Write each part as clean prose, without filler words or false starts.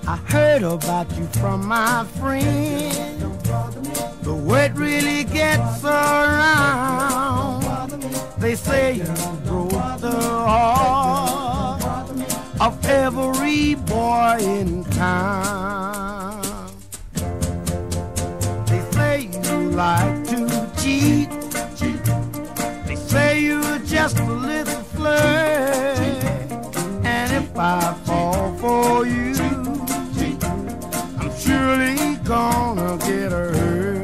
I heard about you from my friend. The word really gets around. They say you broke the heart of every boy in town. They say you like to cheat. They say you're just a little flirt. And if I fall for you, I'm surely gonna get hurt.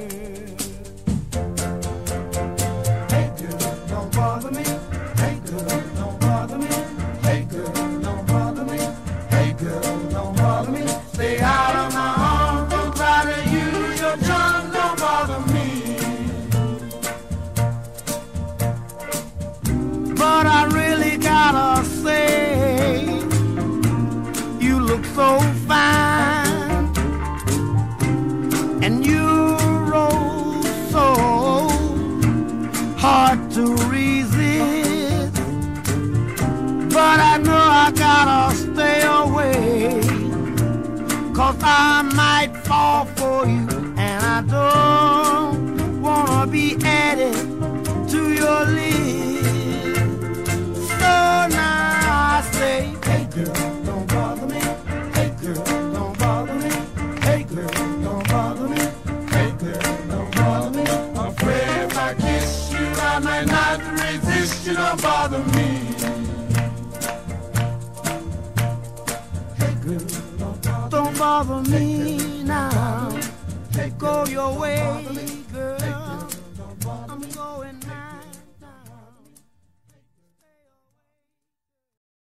Hey girl, don't bother me. Hey girl, don't bother me. Hey girl, don't bother me. Hey girl, don't bother me. Stay out of my arms, don't try to use your tongue, don't bother me. But I really gotta say, you look so fine, and you roll so hard to resist. But I know I gotta stay away, 'cause I might fall for you, and I don't wanna be added to your list. So now I say, hey girl, don't bother me. Hey girl, don't bother me. Hey girl, don't bother me. Hey girl, don't bother me. I'm afraid if I kiss you, I might not resist you. Don't bother me. Hey girl, don't bother me now. Go your way, girl.